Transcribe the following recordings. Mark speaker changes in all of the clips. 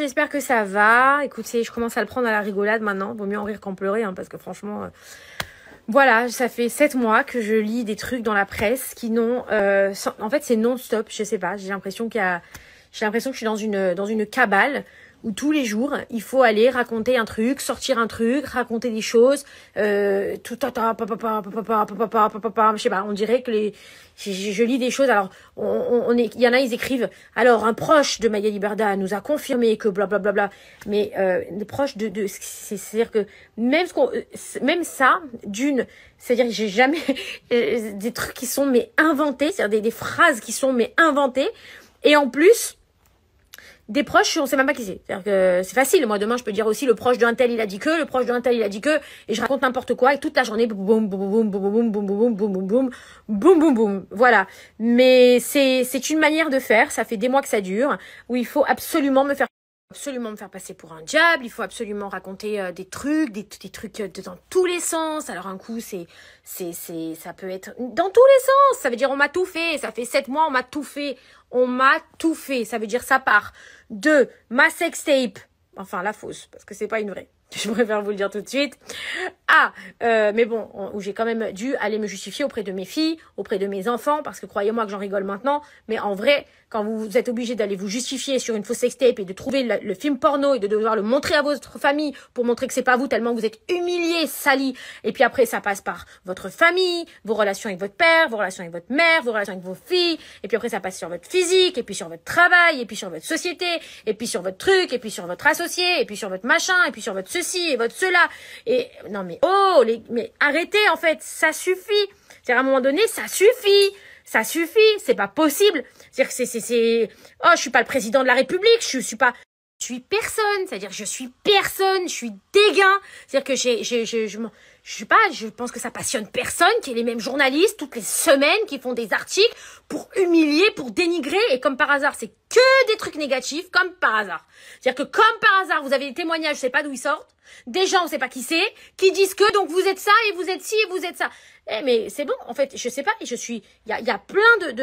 Speaker 1: j'espère que ça va. Écoutez, je commence à le prendre à la rigolade maintenant. Vaut mieux en rire qu'en pleurer, hein, parce que franchement... Voilà, ça fait 7 mois que je lis des trucs dans la presse qui n'ont... en fait, c'est non-stop, je sais pas. J'ai l'impression que je suis dans une cabale où tous les jours, il faut aller raconter un truc, sortir un truc, raconter des choses, je sais pas, on dirait que je lis des choses, alors, il y en a, ils écrivent, alors, un proche de Magali Berda nous a confirmé que blablabla, mais, des proches c'est-à-dire que, même ça, c'est-à-dire que j'ai jamais, des trucs qui sont, mais inventés, c'est-à-dire des phrases qui sont, mais inventées, et en plus, des proches, on sait même pas qui c'est. C'est-à-dire que c'est facile. Moi, demain, je peux dire aussi le proche d'un tel, il a dit que, le proche d'un tel, il a dit que, et je raconte n'importe quoi, et toute la journée, boum, boum, boum, boum, boum, boum, boum, boum, boum, boum, boum, boum, boum, boum. Voilà. Mais c'est une manière de faire. Ça fait des mois que ça dure, où il faut absolument me faire passer pour un diable, il faut absolument raconter des trucs, des trucs dans tous les sens. Alors un coup, ça peut être dans tous les sens. Ça veut dire on m'a tout fait. Ça fait 7 mois, on m'a tout fait. On m'a tout fait. Ça veut dire ça part de ma sextape, enfin la fausse, parce que c'est pas une vraie. Je préfère vous le dire tout de suite. Mais bon, où j'ai quand même dû aller me justifier auprès de mes filles, auprès de mes enfants, parce que croyez-moi que j'en rigole maintenant, mais en vrai, quand vous êtes obligé d'aller vous justifier sur une fausse sextape et de trouver le film porno et de devoir le montrer à votre famille pour montrer que c'est pas vous tellement vous êtes humilié, sali, et puis après ça passe par votre famille, vos relations avec votre père, vos relations avec votre mère, vos relations avec vos filles, et puis après ça passe sur votre physique, et puis sur votre travail, et puis sur votre société, et puis sur votre truc, et puis sur votre associé, et puis sur votre machin, et puis sur votre ceci, et votre cela, et non mais mais arrêtez en fait, ça suffit. C'est-à-dire à un moment donné, ça suffit, c'est pas possible. C'est-à-dire que je suis pas le président de la République, je suis personne, c'est-à-dire je suis personne, je suis dégain. C'est-à-dire que je pense que ça passionne personne, qu'il y ait les mêmes journalistes toutes les semaines qui font des articles pour humilier, pour dénigrer, et comme par hasard, c'est que des trucs négatifs, comme par hasard. C'est-à-dire que comme par hasard, vous avez des témoignages, je sais pas d'où ils sortent, des gens, on sait pas qui c'est, qui disent que donc vous êtes ça, et vous êtes ci, et vous êtes ça. Mais c'est bon, en fait, je sais pas, il y a plein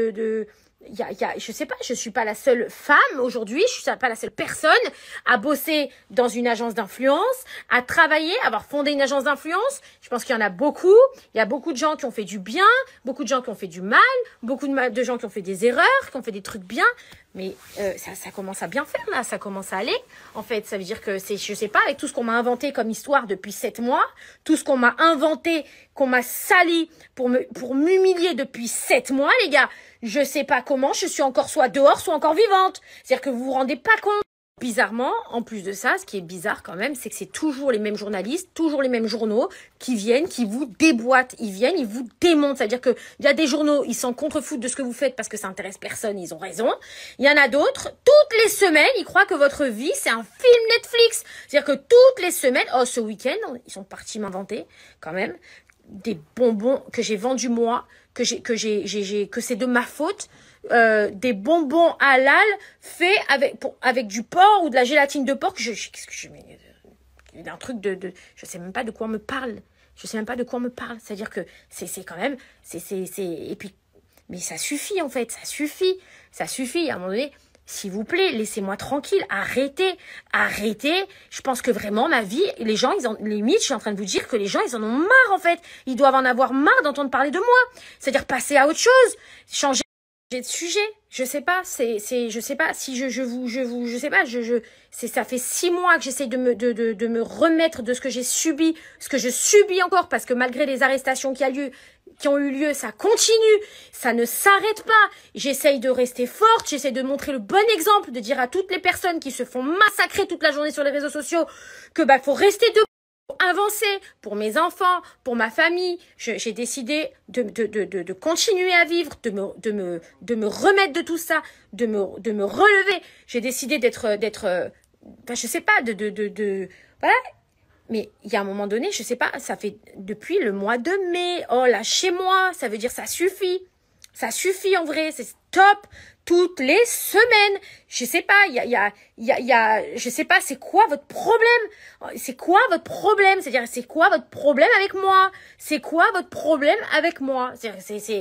Speaker 1: je sais pas, je suis pas la seule femme aujourd'hui, je suis pas la seule personne à bosser dans une agence d'influence, à travailler, à avoir fondé une agence d'influence. Je pense qu'il y en a beaucoup. Il y a beaucoup de gens qui ont fait du bien, beaucoup de gens qui ont fait du mal, beaucoup de gens qui ont fait des erreurs, qui ont fait des trucs bien. Mais ça commence à bien faire là, ça commence à aller. En fait, ça veut dire que je sais pas, avec tout ce qu'on m'a inventé comme histoire depuis 7 mois, tout ce qu'on m'a inventé, qu'on m'a sali pour m'humilier depuis 7 mois, les gars. Je sais pas comment, je suis encore soit dehors, soit encore vivante. C'est-à-dire que vous vous rendez pas compte. Bizarrement, en plus de ça, ce qui est bizarre quand même, c'est que c'est toujours les mêmes journalistes, toujours les mêmes journaux qui viennent, qui vous déboîtent. Ils viennent, ils vous démontent. C'est-à-dire que il y a des journaux, ils s'en contrefoutent de ce que vous faites parce que ça intéresse personne, ils ont raison. Il y en a d'autres, toutes les semaines, ils croient que votre vie, c'est un film Netflix. C'est-à-dire que toutes les semaines, ce week-end, ils sont partis m'inventer quand même des bonbons que j'ai vendus moi, que c'est de ma faute. Des bonbons halal faits avec du porc ou de la gélatine de porc. Un truc je sais même pas de quoi on me parle. C'est-à-dire que c'est quand même, et puis, mais ça suffit en fait, ça suffit. À un moment donné, s'il vous plaît, laissez-moi tranquille, arrêtez. Je pense que vraiment, ma vie, les gens, limite, je suis en train de vous dire que les gens, ils en ont marre, en fait. Ils doivent en avoir marre d'entendre parler de moi. C'est-à-dire passer à autre chose, changer de sujet. Je sais pas, je sais pas si je sais pas, ça fait 6 mois que j'essaie de me remettre de ce que j'ai subi, ce que je subis encore, parce que malgré les arrestations qui ont eu lieu, ça continue, ça ne s'arrête pas. J'essaye de rester forte, j'essaie de montrer le bon exemple, de dire à toutes les personnes qui se font massacrer toute la journée sur les réseaux sociaux que faut rester debout, pour avancer, pour mes enfants, pour ma famille. J'ai décidé de continuer à vivre, de me remettre de tout ça, de me relever. J'ai décidé d'être, je sais pas, voilà. Mais il y a un moment donné, je sais pas, ça fait depuis le mois de mai. Oh, lâchez-moi, ça veut dire ça suffit. Ça suffit en vrai, c'est top. Toutes les semaines. Je sais pas, je sais pas, c'est quoi votre problème? C'est quoi votre problème? C'est-à-dire, c'est quoi votre problème avec moi? C'est quoi votre problème avec moi?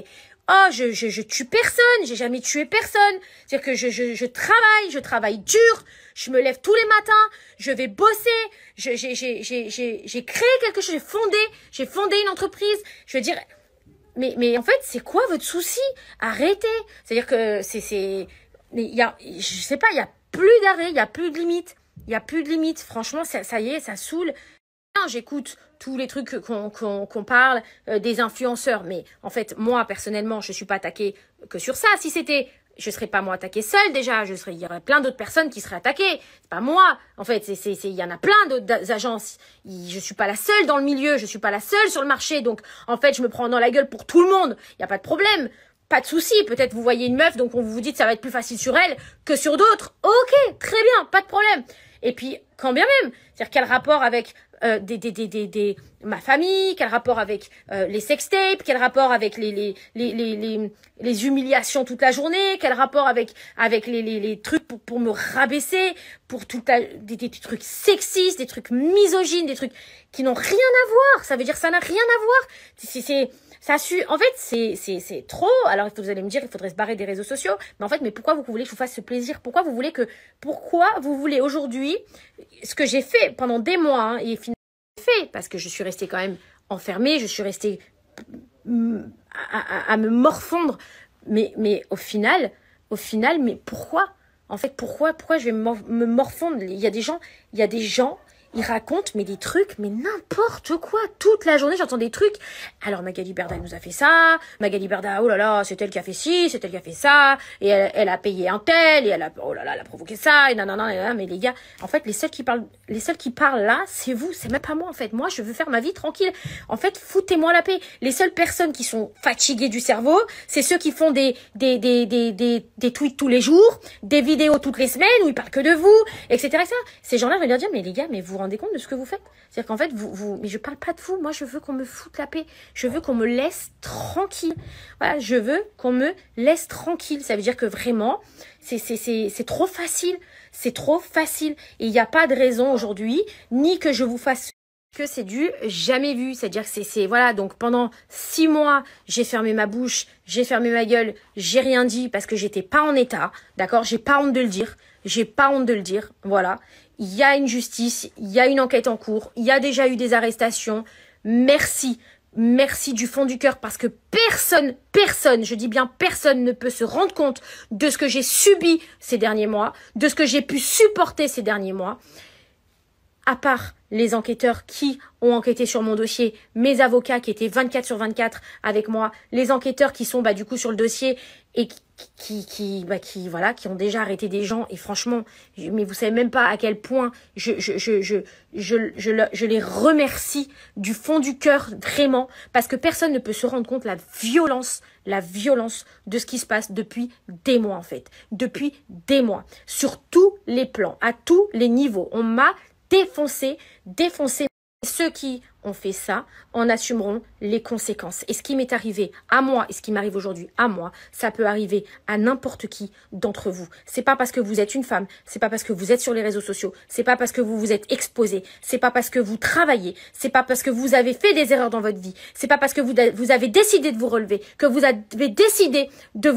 Speaker 1: Oh, je tue personne, j'ai jamais tué personne. C'est-à-dire que je travaille dur, je me lève tous les matins, je vais bosser, j'ai créé quelque chose, j'ai fondé une entreprise. Je veux dire, mais en fait, c'est quoi votre souci? Arrêtez. C'est-à-dire que je sais pas, il y a plus d'arrêt, il y a plus de limite. Il y a plus de limite. Franchement, ça y est, ça saoule. J'écoute tous les trucs qu'on parle des influenceurs, mais en fait, moi, personnellement, je suis pas attaquée que sur ça. Si c'était, je serais pas moi attaquée seule déjà. Il y aurait plein d'autres personnes qui seraient attaquées. C'est pas moi. En fait, il y en a plein d'autres agences. Je suis pas la seule dans le milieu. Je suis pas la seule sur le marché. Donc, en fait, je me prends dans la gueule pour tout le monde. Il y a pas de problème. Pas de souci. Peut-être vous voyez une meuf, donc on vous dit que ça va être plus facile sur elle que sur d'autres. Ok, très bien, pas de problème. Et puis, quand bien même, c'est-à-dire quel rapport avec ma famille, quel rapport avec les sextapes, quel rapport avec les humiliations toute la journée, quel rapport avec les trucs pour me rabaisser, pour des trucs sexistes, des trucs misogynes, des trucs qui n'ont rien à voir. Ça veut dire que ça n'a rien à voir. En fait, c'est trop. Alors, vous allez me dire, il faudrait se barrer des réseaux sociaux. Mais en fait, pourquoi vous voulez que je vous fasse ce plaisir? Pourquoi vous voulez aujourd'hui, ce que j'ai fait pendant des mois, hein, et finalement fait, parce que je suis restée quand même enfermée, je suis restée à me morfondre. Mais au final, mais pourquoi? En fait, pourquoi je vais me morfondre? Il y a des gens, ils racontent, mais des trucs, mais n'importe quoi. Toute la journée, j'entends des trucs. Alors, Magali Berda, elle nous a fait ça. Magali Berda, oh là là, c'est elle qui a fait ci, c'est elle qui a fait ça. Et elle a payé un tel, et oh là là, elle a provoqué ça, et nanana, mais les gars, en fait, les seuls qui parlent là, c'est vous, c'est même pas moi, en fait. Moi, je veux faire ma vie tranquille. En fait, foutez-moi la paix. Les seules personnes qui sont fatiguées du cerveau, c'est ceux qui font des tweets tous les jours, des vidéos toutes les semaines où ils parlent que de vous, etc. Ces gens-là, je vais leur dire, mais les gars, mais vous rendez compte de ce que vous faites? C'est-à-dire qu'en fait, mais je parle pas de vous. Moi, je veux qu'on me foute la paix. Je veux qu'on me laisse tranquille. Voilà, je veux qu'on me laisse tranquille. Ça veut dire que vraiment, c'est trop facile. C'est trop facile. Et il n'y a pas de raison aujourd'hui, ni que je vous fasse que c'est du jamais vu. C'est-à-dire que voilà. Donc, pendant 6 mois, j'ai fermé ma bouche, j'ai fermé ma gueule, j'ai rien dit parce que j'étais pas en état. D'accord? J'ai pas honte de le dire. J'ai pas honte de le dire. Voilà. Il y a une justice, il y a une enquête en cours, il y a déjà eu des arrestations. Merci du fond du cœur parce que personne, je dis bien personne ne peut se rendre compte de ce que j'ai subi ces derniers mois, de ce que j'ai pu supporter ces derniers mois. À part les enquêteurs qui ont enquêté sur mon dossier, mes avocats qui étaient 24/24 avec moi, les enquêteurs qui sont du coup sur le dossier et qui ont déjà arrêté des gens. Et franchement, mais vous savez même pas à quel point je les remercie du fond du cœur, vraiment, parce que personne ne peut se rendre compte la violence de ce qui se passe depuis des mois en fait, depuis des mois, sur tous les plans, à tous les niveaux. On m'a défoncer. Ceux qui ont fait ça en assumeront les conséquences. Et ce qui m'est arrivé à moi et ce qui m'arrive aujourd'hui à moi, ça peut arriver à n'importe qui d'entre vous. C'est pas parce que vous êtes une femme, c'est pas parce que vous êtes sur les réseaux sociaux, c'est pas parce que vous vous êtes exposé, c'est pas parce que vous travaillez, c'est pas parce que vous avez fait des erreurs dans votre vie, c'est pas parce que vous avez décidé de vous relever, que vous avez décidé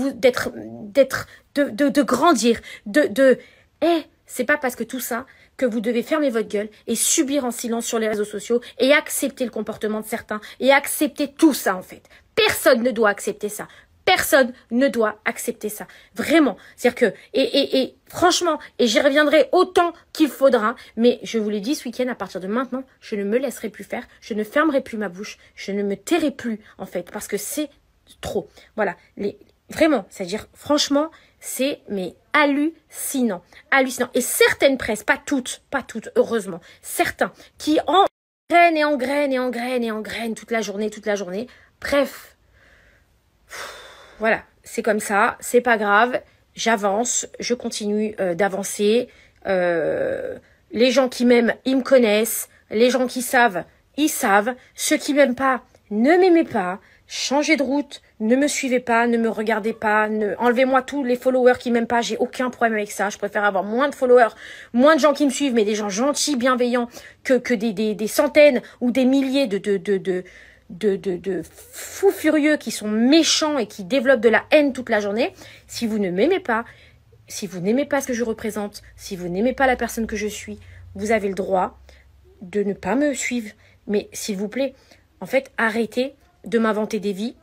Speaker 1: de grandir, c'est pas parce que tout ça que vous devez fermer votre gueule et subir en silence sur les réseaux sociaux et accepter le comportement de certains et accepter tout ça en fait. Personne ne doit accepter ça. Personne ne doit accepter ça. Vraiment. C'est-à-dire que, et franchement, et j'y reviendrai autant qu'il faudra, mais je vous l'ai dit ce week-end, à partir de maintenant, je ne me laisserai plus faire, je ne fermerai plus ma bouche, je ne me tairai plus en fait, parce que c'est trop. Voilà. Vraiment. C'est-à-dire, franchement, c'est hallucinant. Et certaines presses, pas toutes, heureusement, certains qui engrainent toute la journée. Bref, voilà, c'est comme ça, c'est pas grave, j'avance, je continue d'avancer. Les gens qui m'aiment, ils me connaissent. Les gens qui savent, ils savent. Ceux qui m'aiment pas, ne m'aimez pas. Changez de route, ne me suivez pas, ne me regardez pas, enlevez-moi tous les followers qui m'aiment pas, j'ai aucun problème avec ça, je préfère avoir moins de followers, moins de gens qui me suivent, mais des gens gentils, bienveillants, que des centaines ou des milliers de fous furieux qui sont méchants et qui développent de la haine toute la journée. Si vous ne m'aimez pas, si vous n'aimez pas ce que je représente, si vous n'aimez pas la personne que je suis, vous avez le droit de ne pas me suivre. Mais s'il vous plaît, en fait, arrêtez de m'inventer des vies.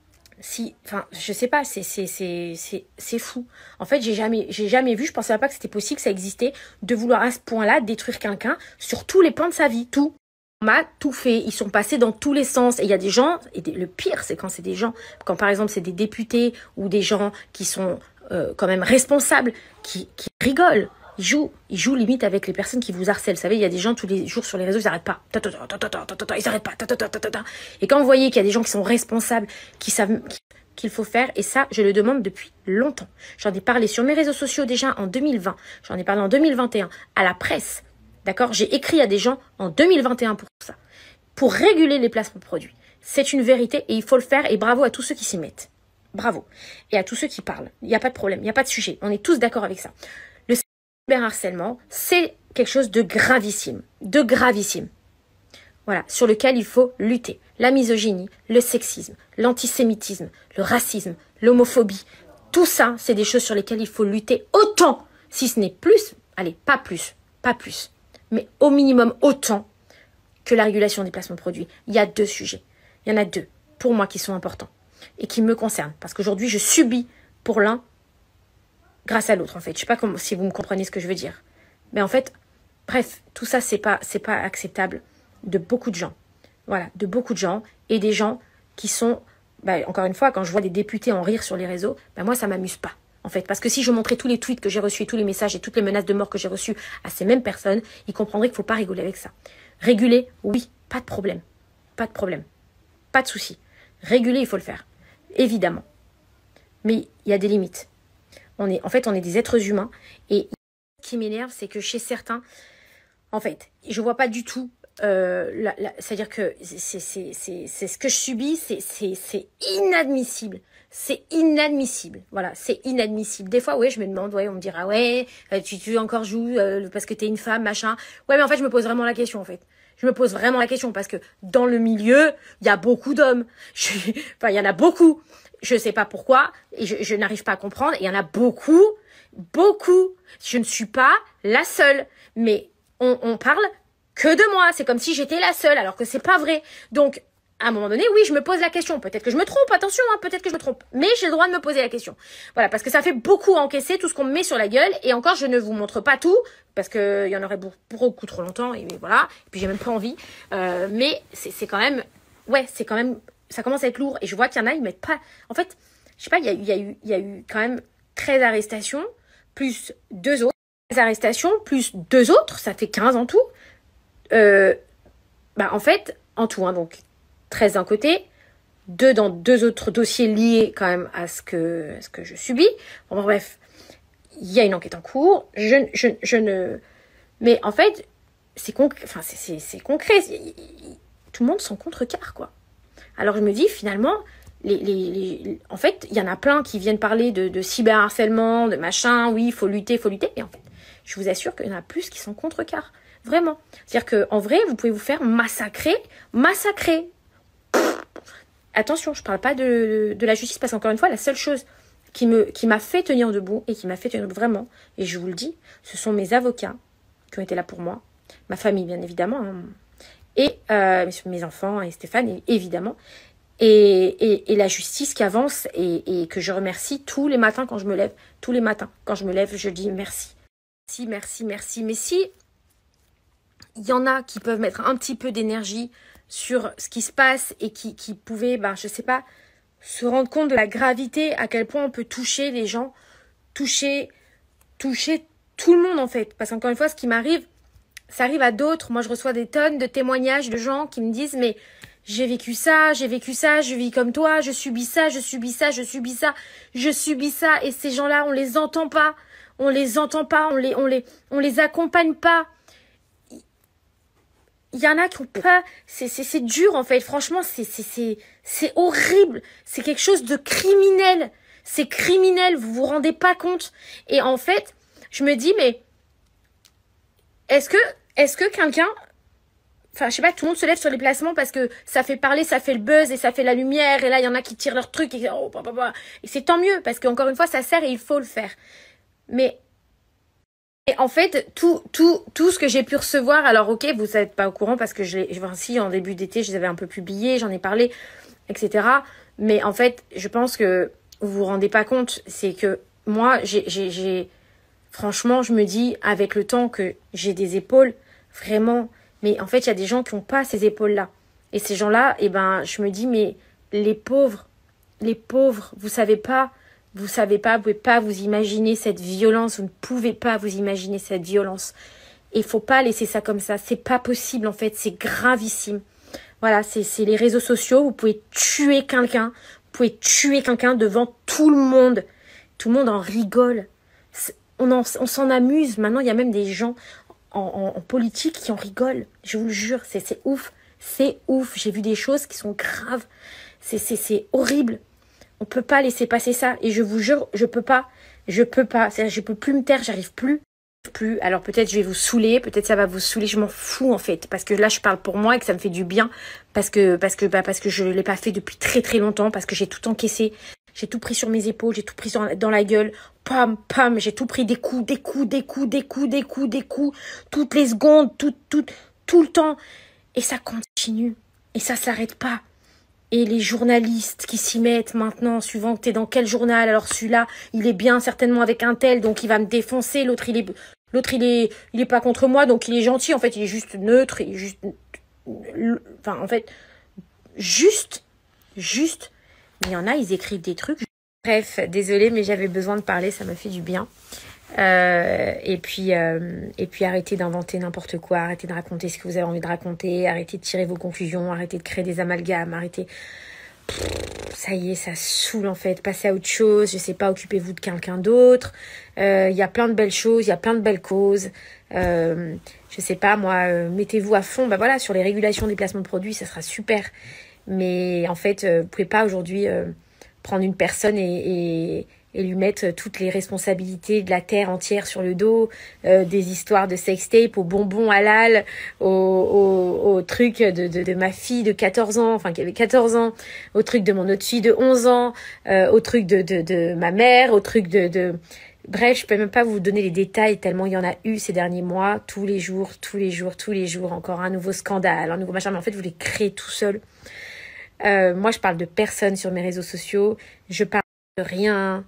Speaker 1: Enfin, je sais pas, c'est fou. En fait, j'ai jamais vu, je pensais pas que c'était possible, que ça existait, de vouloir à ce point-là détruire quelqu'un sur tous les plans de sa vie, tout. On m'a tout fait, ils sont passés dans tous les sens. Et il y a des gens, le pire, c'est quand c'est des gens, quand par exemple c'est des députés ou des gens qui sont quand même responsables, qui rigolent. Ils jouent limite avec les personnes qui vous harcèlent. Vous savez, il y a des gens tous les jours sur les réseaux, ils n'arrêtent pas. Ils n'arrêtent pas. Et quand vous voyez qu'il y a des gens qui sont responsables, qui savent qu'il faut faire, et ça, je le demande depuis longtemps. J'en ai parlé sur mes réseaux sociaux déjà en 2020. J'en ai parlé en 2021 à la presse. D'accord? J'ai écrit à des gens en 2021 pour ça. Pour réguler les placements de produits. C'est une vérité et il faut le faire. Et bravo à tous ceux qui s'y mettent. Bravo. Et à tous ceux qui parlent. Il n'y a pas de problème. Il n'y a pas de sujet. On est tous d'accord avec ça. Le cyberharcèlement, c'est quelque chose de gravissime. De gravissime. Voilà. Sur lequel il faut lutter. La misogynie, le sexisme, l'antisémitisme, le racisme, l'homophobie. Tout ça, c'est des choses sur lesquelles il faut lutter autant. Si ce n'est plus. Allez, pas plus. Pas plus. Mais au minimum autant que la régulation des placements de produits. Il y a 2 sujets. Il y en a 2, pour moi, qui sont importants et qui me concernent. Parce qu'aujourd'hui, je subis pour l'un grâce à l'autre, en fait. Je ne sais pas si vous me comprenez ce que je veux dire. Mais en fait, bref, tout ça, c'est pas acceptable de beaucoup de gens. Voilà, de beaucoup de gens. Et des gens qui sont, encore une fois, quand je vois des députés en rire sur les réseaux, moi, ça m'amuse pas. En fait, parce que si je montrais tous les tweets que j'ai reçus, tous les messages et toutes les menaces de mort que j'ai reçues à ces mêmes personnes, ils comprendraient qu'il ne faut pas rigoler avec ça. Réguler, oui, pas de problème. Pas de problème. Pas de souci. Réguler, il faut le faire. Évidemment. Mais il y a des limites. On est des êtres humains. Et ce qui m'énerve, c'est que chez certains, en fait, je vois pas du tout. C'est-à-dire que c'est ce que je subis, c'est inadmissible. C'est inadmissible. Voilà, c'est inadmissible. Des fois, ouais, je me demande, ouais, on me dira, ouais, tu encore joues parce que t'es une femme, machin. Ouais, mais en fait, je me pose vraiment la question, en fait. Je me pose vraiment la question parce que dans le milieu, il y a beaucoup d'hommes. Enfin, il y en a beaucoup. Je sais pas pourquoi et je n'arrive pas à comprendre. Il y en a beaucoup, beaucoup. Je ne suis pas la seule. Mais on parle que de moi. C'est comme si j'étais la seule alors que c'est pas vrai. Donc, à un moment donné, oui, je me pose la question. Peut-être que je me trompe, attention, hein, peut-être que je me trompe. Mais j'ai le droit de me poser la question. Voilà, parce que ça fait beaucoup encaisser tout ce qu'on me met sur la gueule. Et encore, je ne vous montre pas tout, parce qu'il y en aurait beaucoup trop longtemps. Et voilà, et puis j'ai même pas envie. Mais c'est quand même... Ouais, c'est quand même... Ça commence à être lourd. Et je vois qu'il y en a, ils mettent pas... En fait, je sais pas, il y a eu quand même 13 arrestations, plus 2 autres. 13 arrestations, plus 2 autres, ça fait 15 en tout. En fait, en tout, hein, donc... 13 d'un côté, 2 dans 2 autres dossiers liés quand même à ce que je subis. Bon, bref, il y a une enquête en cours. Je ne... Mais en fait, c'est concret. Enfin, c'est concret. Tout le monde s'en contrecarre, quoi. Alors je me dis, finalement, en fait, il y en a plein qui viennent parler de cyberharcèlement, de machin, oui, il faut lutter. Et en fait, je vous assure qu'il y en a plus qui s'en contrecarrent. Vraiment. C'est-à-dire qu'en vrai, vous pouvez vous faire massacrer. Attention, je parle pas de la justice parce qu'encore une fois, la seule chose qui m'a fait tenir debout et qui m'a fait tenir debout vraiment, et je vous le dis, ce sont mes avocats qui ont été là pour moi, ma famille bien évidemment, hein, et mes enfants et Stéphane évidemment, et la justice qui avance et que je remercie tous les matins quand je me lève. Tous les matins quand je me lève, je dis merci. Merci. Mais si il y en a qui peuvent mettre un petit peu d'énergie sur ce qui se passe et qui pouvaient, je sais pas, se rendre compte de la gravité, à quel point on peut toucher les gens, toucher tout le monde en fait. Parce qu'encore une fois, ce qui m'arrive, ça arrive à d'autres. Moi, je reçois des tonnes de témoignages de gens qui me disent, mais j'ai vécu ça, je vis comme toi, je subis ça, et ces gens-là, on les entend pas, on les accompagne pas. Il y en a qui ont pas, c'est dur en fait, franchement, c'est horrible, c'est quelque chose de criminel, c'est criminel, vous vous rendez pas compte. Et en fait, je me dis, mais est-ce que quelqu'un enfin, je sais pas, tout le monde se lève sur les placements parce que ça fait parler, ça fait le buzz et ça fait la lumière. Et là, il y en a qui tirent leur truc et, oh, bah, bah, bah. Et c'est tant mieux parce qu'encore une fois, ça sert et il faut le faire. Mais et en fait, tout ce que j'ai pu recevoir, alors ok, vous n'êtes pas au courant parce que si en début d'été, je les avais un peu publiés, j'en ai parlé, etc. Mais en fait, je pense que vous vous rendez pas compte, c'est que moi, franchement, je me dis, avec le temps que j'ai des épaules, vraiment, mais en fait, il y a des gens qui n'ont pas ces épaules-là. Et ces gens-là, eh ben, je me dis, mais les pauvres, vous pouvez pas vous imaginer cette violence, vous ne pouvez pas vous imaginer cette violence. Et il faut pas laisser ça comme ça, c'est pas possible en fait, c'est gravissime. Voilà, c'est les réseaux sociaux, vous pouvez tuer quelqu'un, devant tout le monde. Tout le monde en rigole. On s'en amuse. Maintenant, il y a même des gens en politique qui en rigolent. Je vous le jure, c'est ouf. C'est ouf. J'ai vu des choses qui sont graves. C'est horrible. On peut pas laisser passer ça. Et je vous jure, je peux pas. Je peux plus me taire, j'arrive plus. Alors peut-être je vais vous saouler, peut-être ça va vous saouler, je m'en fous en fait. Parce que là, je parle pour moi et que ça me fait du bien. Parce que je l'ai pas fait depuis très très longtemps. Parce que j'ai tout encaissé. J'ai tout pris sur mes épaules, j'ai tout pris dans la gueule. Pam, pam, j'ai tout pris, des coups. Toutes les secondes, tout le temps. Et ça continue. Et ça s'arrête pas. Et les journalistes qui s'y mettent maintenant, suivant que t'es dans quel journal, alors celui-là, il est bien certainement avec un tel, donc il va me défoncer. L'autre, il est pas contre moi, donc il est gentil. En fait, il est juste neutre, il est juste, enfin, en fait, juste. Mais il y en a, ils écrivent des trucs. Bref, désolée, mais j'avais besoin de parler, ça m'a fait du bien. Et puis arrêtez d'inventer n'importe quoi, arrêtez de raconter ce que vous avez envie de raconter, arrêtez de tirer vos conclusions, arrêtez de créer des amalgames, arrêtez. Ça y est, ça saoule en fait. Passez à autre chose, je sais pas, occupez-vous de quelqu'un d'autre. Il y a plein de belles choses, il y a plein de belles causes. Je sais pas, moi, mettez-vous à fond, bah voilà, sur les régulations des placements de produits, ça sera super. Mais en fait, vous pouvez pas aujourd'hui prendre une personne et lui mettre toutes les responsabilités de la terre entière sur le dos, des histoires de sextape, aux bonbons halal, au truc de ma fille de 14 ans, enfin qui avait 14 ans, au truc de mon autre fille de 11 ans, au truc de ma mère, au truc de... Bref, je peux même pas vous donner les détails tellement il y en a eu ces derniers mois, tous les jours, encore un nouveau scandale, un nouveau machin, mais en fait vous les créez tout seul. Moi je parle de personne sur mes réseaux sociaux, je parle de rien.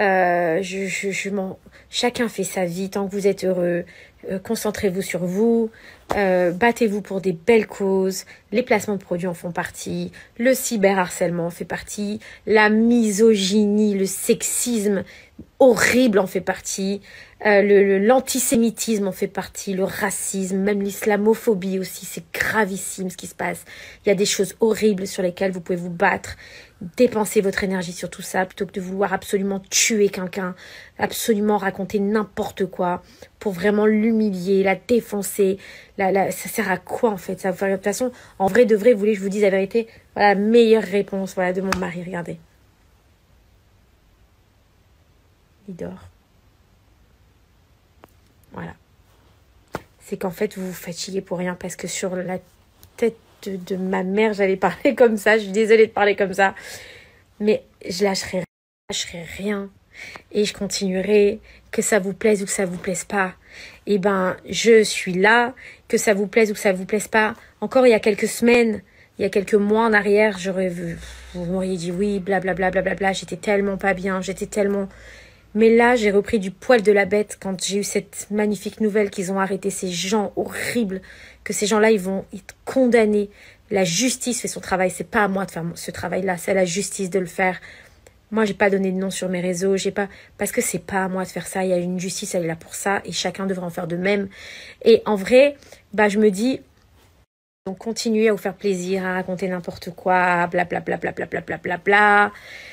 Speaker 1: Chacun fait sa vie tant que vous êtes heureux. Concentrez-vous sur vous. Battez-vous pour des belles causes. Les placements de produits en font partie. Le cyberharcèlement en fait partie. La misogynie, le sexisme horrible en fait partie. L'antisémitisme en fait partie. Le racisme, même l'islamophobie aussi. C'est gravissime ce qui se passe. Il y a des choses horribles sur lesquelles vous pouvez vous battre. Dépensez votre énergie sur tout ça plutôt que de vouloir absolument tuer quelqu'un, absolument raconter n'importe quoi pour vraiment l'humilier, la défoncer. Ça sert à quoi en fait ça, de toute façon, en vrai de vrai, vous voulez que je vous dise la vérité? Voilà la meilleure réponse, voilà, de mon mari, regardez. Il dort. Voilà. C'est qu'en fait, vous vous fatiguez pour rien parce que sur la tête de ma mère, j'allais parler comme ça. Je suis désolée de parler comme ça. Mais je lâcherai rien. Et je continuerai, que ça vous plaise ou que ça vous plaise pas. Eh ben, je suis là, que ça vous plaise ou que ça vous plaise pas. Encore il y a quelques semaines, il y a quelques mois en arrière, vous m'auriez dit oui, blablabla, blablabla. J'étais tellement pas bien, Mais là, j'ai repris du poil de la bête quand j'ai eu cette magnifique nouvelle qu'ils ont arrêté ces gens horribles, que ces gens-là, ils vont être condamnés. La justice fait son travail. C'est pas à moi de faire ce travail-là, c'est à la justice de le faire. Moi, j'ai pas donné de nom sur mes réseaux, parce que c'est pas à moi de faire ça. Il y a une justice, elle est là pour ça, et chacun devrait en faire de même. Et en vrai, je me dis, donc continuez à vous faire plaisir, à raconter n'importe quoi, blablabla, blablabla.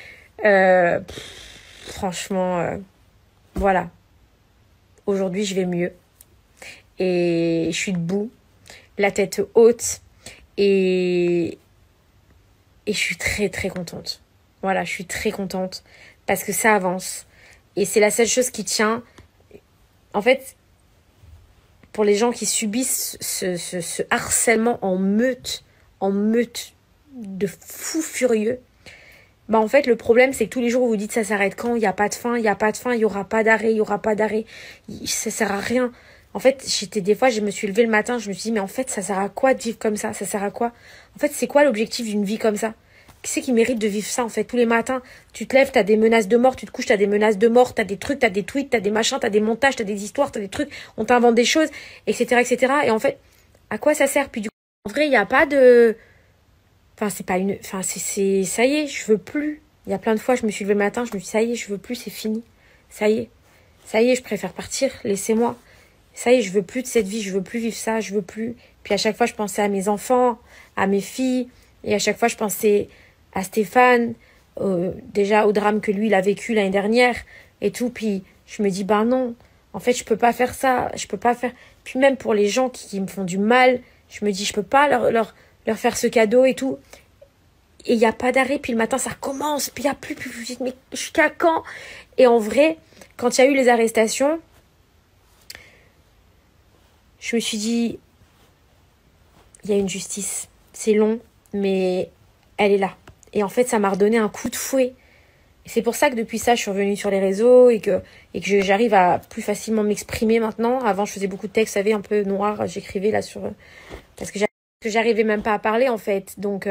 Speaker 1: Franchement, voilà. Aujourd'hui, je vais mieux. Et je suis debout, la tête haute. Et je suis très, très contente. Voilà, je suis très contente parce que ça avance. Et c'est la seule chose qui tient. En fait, pour les gens qui subissent ce harcèlement en meute de fous furieux, bah en fait le problème c'est que tous les jours vous dites ça s'arrête quand, il n'y a pas de fin, il n'y a pas de fin, il n'y aura pas d'arrêt, il n'y aura pas d'arrêt, ça sert à rien. En fait, des fois, je me suis levée le matin, je me suis dit, mais en fait, ça sert à quoi de vivre comme ça? Ça sert à quoi? En fait, c'est quoi l'objectif d'une vie comme ça? Qui c'est qui mérite de vivre ça, en fait? Tous les matins, tu te lèves, t'as des menaces de mort, tu te couches, t'as des menaces de mort, t'as des trucs, t'as des tweets, t'as des machins, t'as des montages, t'as des histoires, t'as des trucs, on t'invente des choses, etc., etc. Et en fait, à quoi ça sert? Puis du coup, en vrai, il n'y a pas de... Enfin, c'est pas une... Enfin, ça y est, je veux plus. Il y a plein de fois, je me suis levée le matin, je me suis dit, ça y est, je veux plus, c'est fini. Ça y est. Ça y est, je préfère partir, laissez-moi. Ça y est, je veux plus de cette vie, je veux plus vivre ça, je veux plus. Puis à chaque fois, je pensais à mes enfants, à mes filles, et à chaque fois, je pensais à Stéphane, déjà au drame que lui, il a vécu l'année dernière, et tout. Puis je me dis, ben non, en fait, je peux pas faire ça, je peux pas faire... Puis même pour les gens qui me font du mal, je me dis, je peux pas leur faire ce cadeau et tout. Et il n'y a pas d'arrêt, puis le matin, ça recommence, puis il n'y a plus, mais jusqu'à quand? Et en vrai, quand il y a eu les arrestations, je me suis dit, il y a une justice. C'est long, mais elle est là. Et en fait, ça m'a redonné un coup de fouet. Et c'est pour ça que depuis ça, je suis revenue sur les réseaux et que j'arrive à plus facilement m'exprimer maintenant. Avant, je faisais beaucoup de textes, vous savez, un peu noirs. J'écrivais là sur... Parce que j'arrivais même pas à parler, en fait. Donc,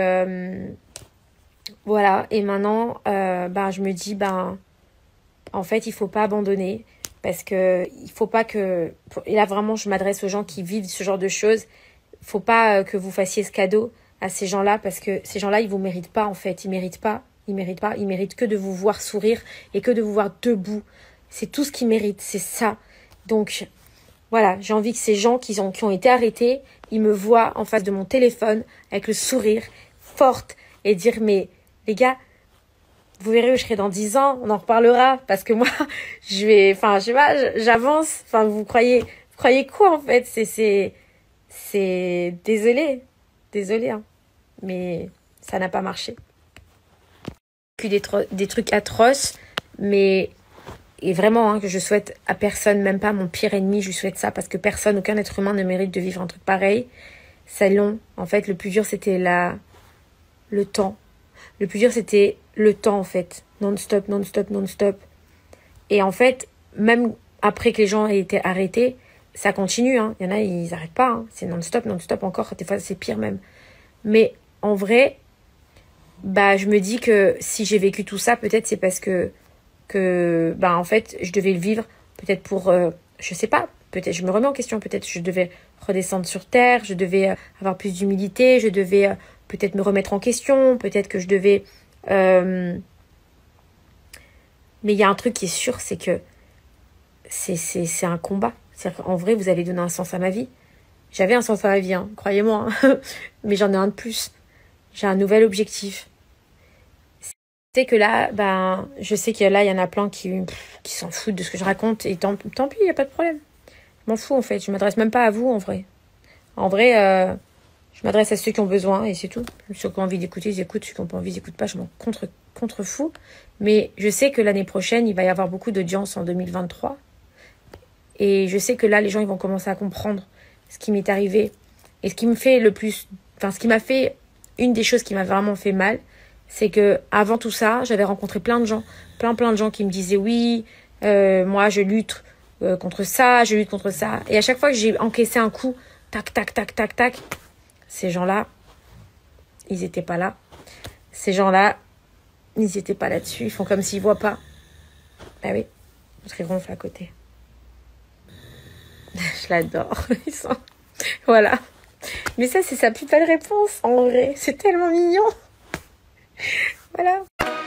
Speaker 1: voilà. Et maintenant, je me dis, en fait, il faut pas abandonner. Parce que il faut pas que... Et là, vraiment, je m'adresse aux gens qui vivent ce genre de choses. Il faut pas que vous fassiez ce cadeau à ces gens-là. Parce que ces gens-là, ils vous méritent pas, en fait. Ils méritent pas. Ils méritent que de vous voir sourire et que de vous voir debout. C'est tout ce qu'ils méritent. C'est ça. Donc, voilà. J'ai envie que ces gens qui ont été arrêtés, ils me voient en face de mon téléphone avec le sourire, forte, et dire, mais les gars... Vous verrez où je serai dans 10 ans, on en reparlera, parce que moi, je sais pas, j'avance. Enfin, vous croyez quoi, en fait? Désolé, hein. Mais ça n'a pas marché. Des trucs atroces, mais, et vraiment, hein, que je souhaite à personne, même pas mon pire ennemi, je lui souhaite ça, parce que personne, aucun être humain ne mérite de vivre un truc pareil. C'est long. En fait, le plus dur, c'était le temps. Le plus dur, c'était le temps, en fait. Non-stop. Et en fait, même après que les gens aient été arrêtés, ça continue, hein. Il y en a, ils n'arrêtent pas, hein. C'est non-stop encore. Des fois, c'est pire même. Mais en vrai, je me dis que si j'ai vécu tout ça, peut-être c'est parce que en fait, je devais le vivre. Peut-être pour, je sais pas, peut-être je me remets en question. Peut-être je devais redescendre sur terre. Je devais avoir plus d'humilité. Je devais... peut-être me remettre en question, peut-être que je devais... Mais il y a un truc qui est sûr, c'est que c'est un combat. En vrai, vous avez donné un sens à ma vie. J'avais un sens à ma vie, hein, croyez-moi. Hein. Mais j'en ai un de plus. J'ai un nouvel objectif. C'est que là, je sais qu'il y en a plein qui s'en foutent de ce que je raconte. Et tant pis, il n'y a pas de problème. Je m'en fous, en fait. Je m'adresse même pas à vous, en vrai. En vrai... je m'adresse à ceux qui ont besoin et c'est tout. Ceux qui ont envie d'écouter, ils écoutent. Ceux qui n'ont pas envie, ils n'écoutent pas. Je m'en contrefous. Mais je sais que l'année prochaine, il va y avoir beaucoup d'audience en 2023. Et je sais que là, les gens ils vont commencer à comprendre ce qui m'est arrivé. Et ce qui me fait le plus... Enfin, ce qui m'a fait... Une des choses qui m'a vraiment fait mal, c'est que avant tout ça, j'avais rencontré plein de gens. Plein de gens qui me disaient, oui, moi, je lutte contre ça, je lutte contre ça. Et à chaque fois que j'ai encaissé un coup, tac, ces gens-là, ils n'étaient pas là. Ces gens-là, ils n'étaient pas là-dessus. Ils font comme s'ils ne voient pas. Ah oui, l'autre il ronfle à côté. Je l'adore. Voilà. Mais ça, c'est sa plus belle réponse, en vrai. C'est tellement mignon. Voilà.